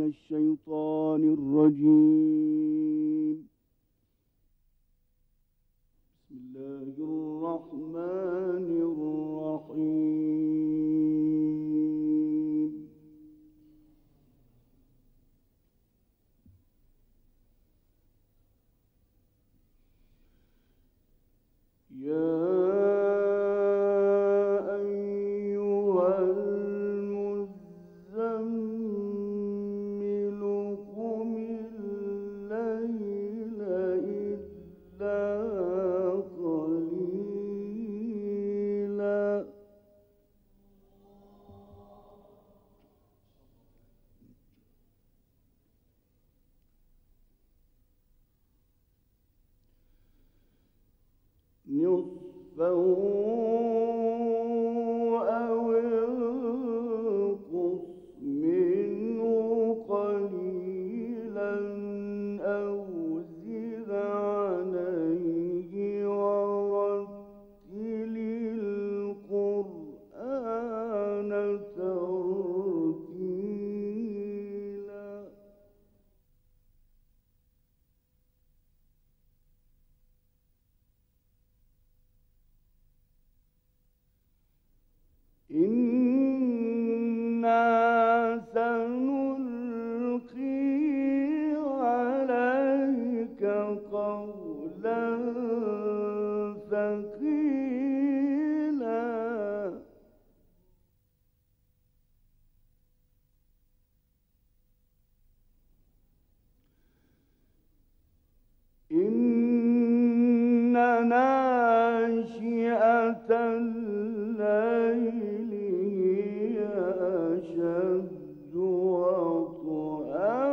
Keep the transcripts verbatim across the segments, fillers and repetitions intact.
الشيطان الرجيم. بسم الله الرحمن الرحيم. يا نصفه أو انقص منه قليلا أو زد عليه ورتل القرآن ترتيلا. إنا سنلقي عليك قولا ثقيلا. إن ناشئة الليل هي أشد وطئا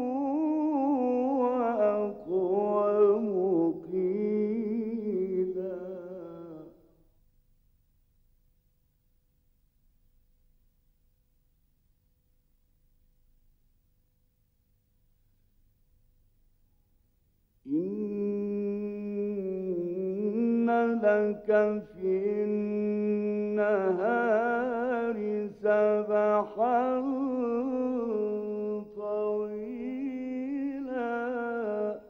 وأقوم قيلا. إن لك في النهار سبحا طويلا.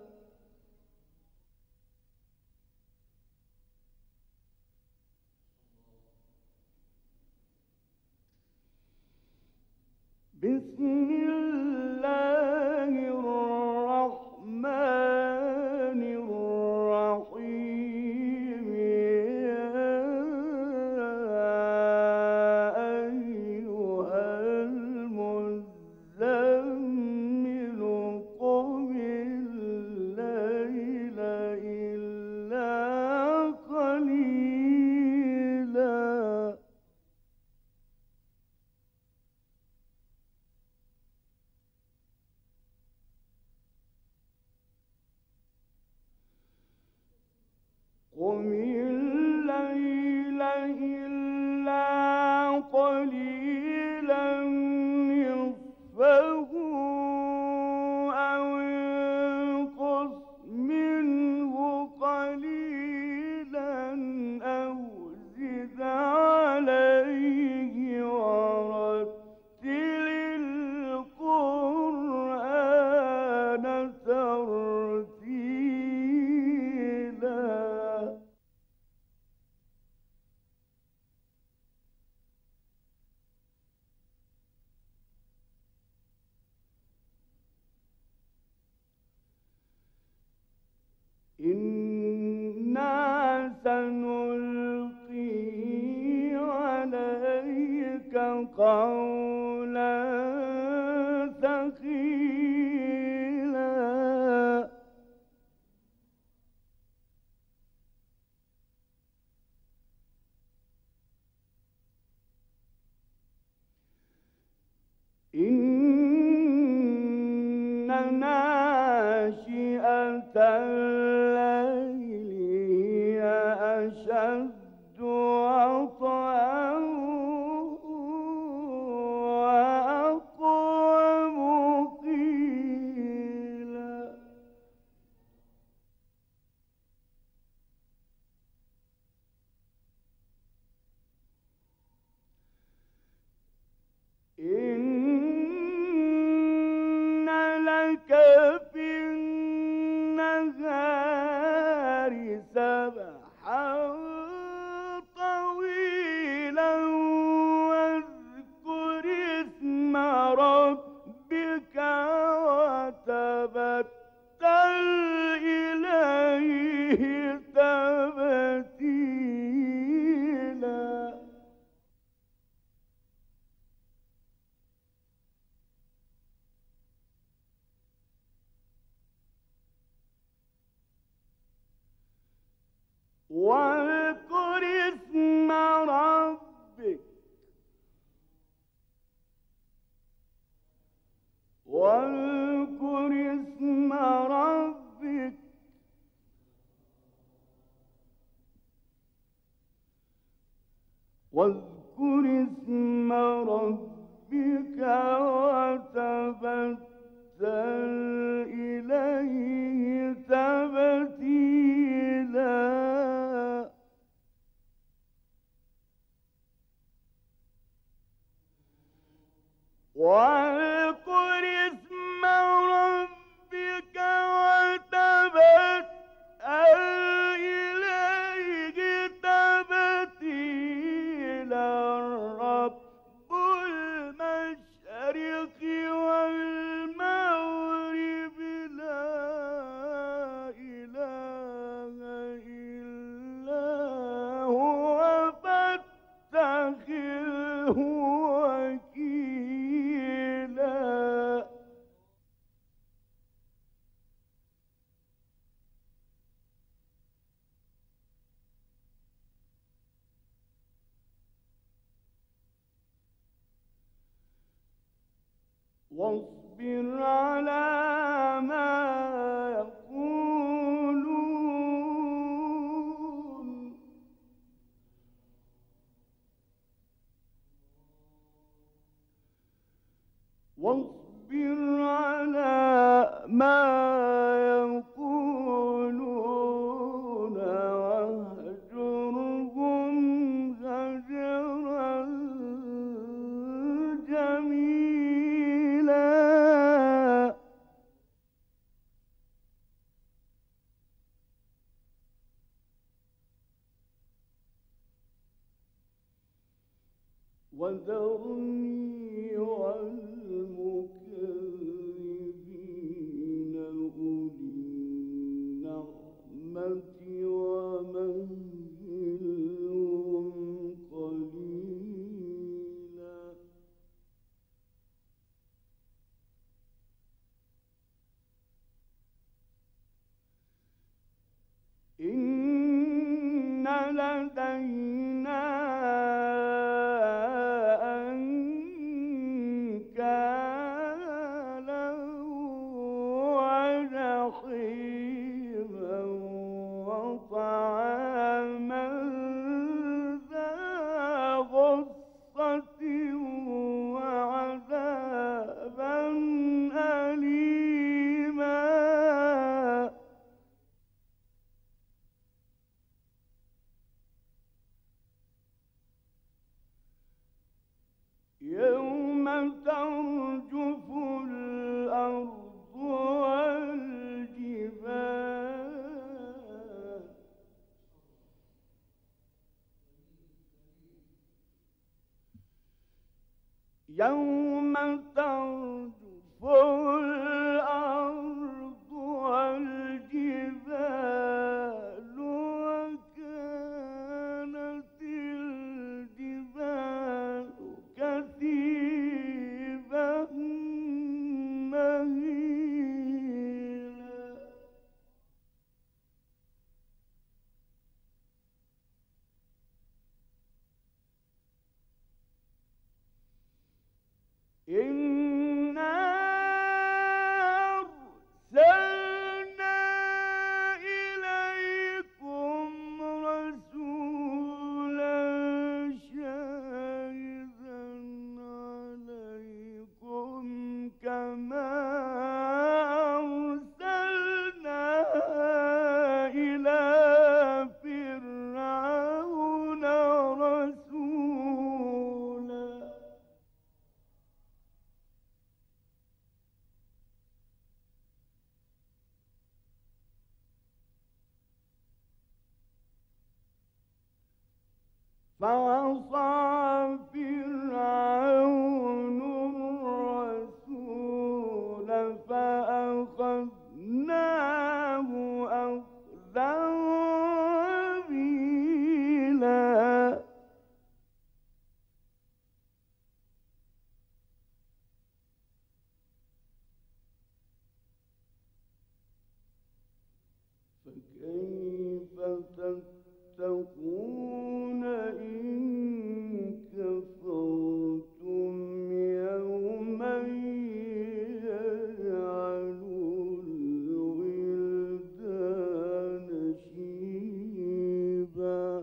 بسم الله الرحمن الرحيم. يا أيها المزمل قم الليل إلا قليلا. قم الليل إلا قليلا نصفه أو انقص منه قليلا أو زد عليه ورتل القرآن ترتيلا. إنا سنلقي عليك قولا ثقيلا. إن ناشئة الليل هي أشد وطئا وأقوم قيلا. إن وتبتل إليه تبتيلا واذكر اسم ربك وتبتل إليه تبتيلا رب المشرق والمغرب لا إله إلا هو فاتخذه وكيلا واصبر على ما يقولون واصبر على ما يقولون واهجرهم هجرا جميلا وذرني والمكذبين أولي النعمة ومهلهم قليلا إن لدينا أنكالا وجحيما وطعاما ذا غصة وعذابا أليما يوم ترجف الأرض والجبال يوم ترجف الأرض والجبال وكانت الجبال كثيبا مهيلا إنا أرسلنا إليكم رسولا شاهدا عليكم كما أرسلنا إلى فرعون رسولا فعصى فرعون الرسول فأخذناه أخذا وبيلا فكيف تتقون إن كفرتم يوما يجعل الولدان شيبا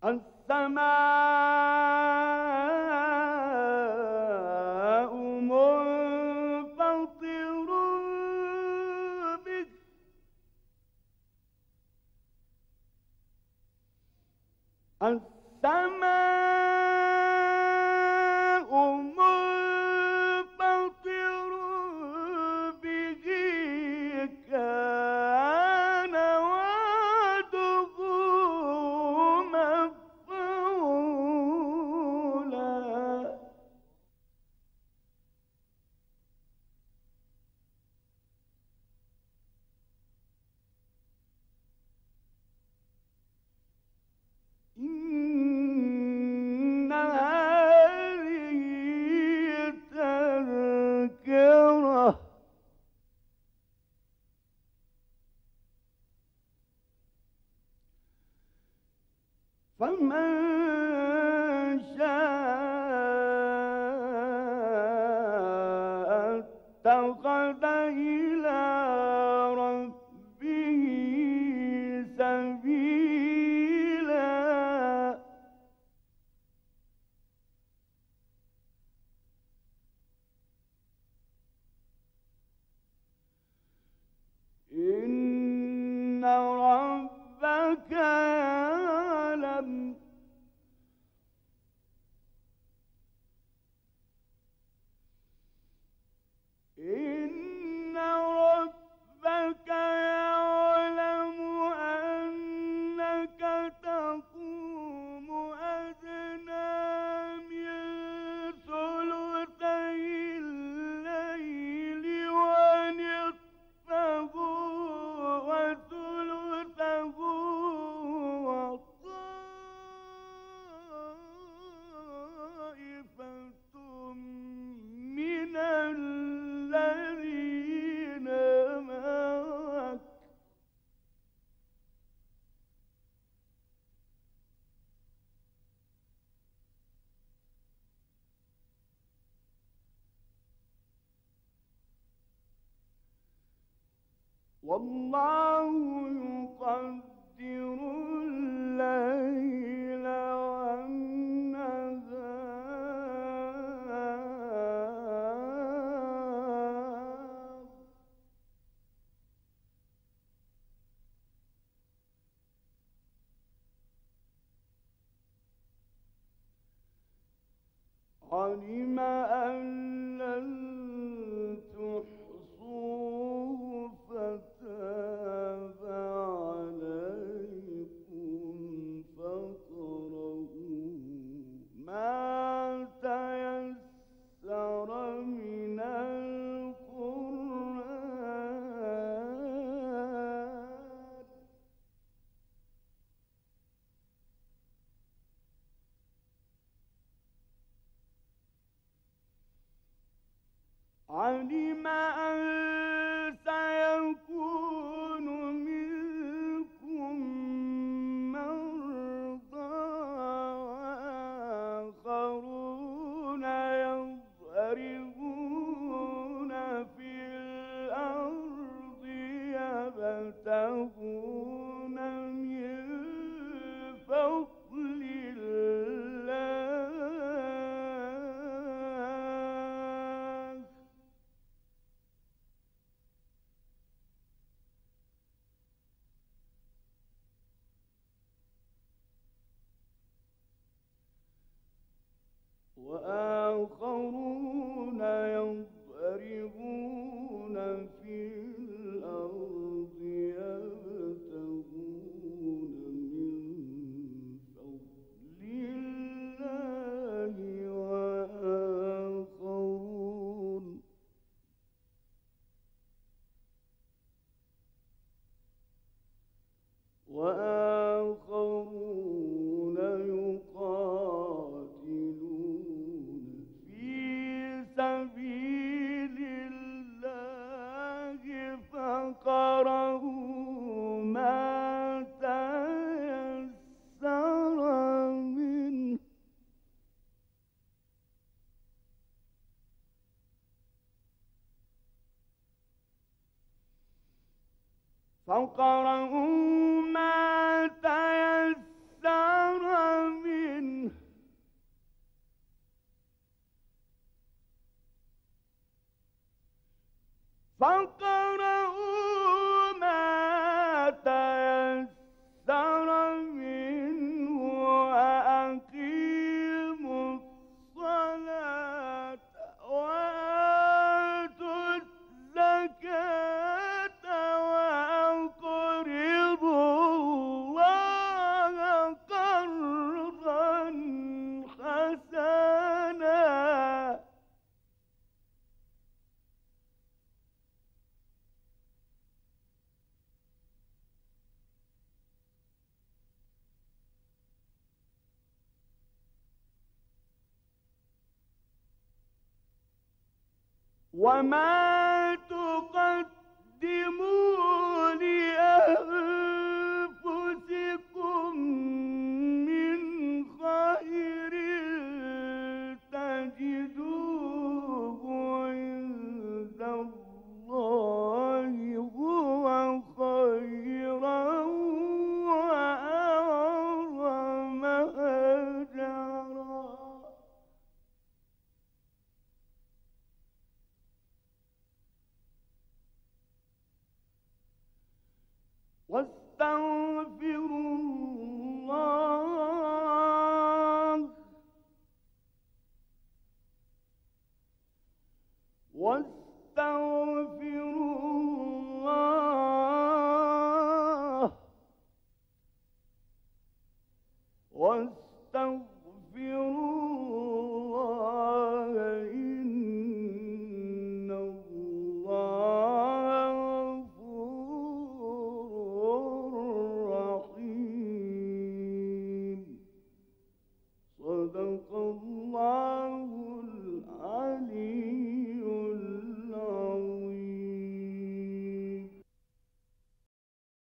السماء منفطر به السماء منفطر به كان وعده مفعولا إن هذه تذكرة فمن شاء اتخذ إلى ربه سبيلا إن ربك يعلم إن ربك يعلم أنك تقوم أدنى من ثلثي الليل ونصفه وثلثه وطائفة من الذين معك والله يقدر الليل والنهار علم أن لن تحصوه فتاب عليكم فاقرؤوا ما تيسر من القرآن علم أن سيكون منكم مرضى وآخرون يضربون في الأرض يبتغون من فضل الله وآخرون يضربون في الأرض يبتغون من فضل الله وآخرون وآخرون يقاتلون في سبيل الله فقرؤوا ما تيسر منه فقرؤوا ما تيسر وما تقدموا لأنفسكم من خير تجدوه عند الله هو خيرا وأعظم أجرا. واستغفروا الله واستغفروا الله واستغفروا الله إن الله غفور رحيم. صدق الله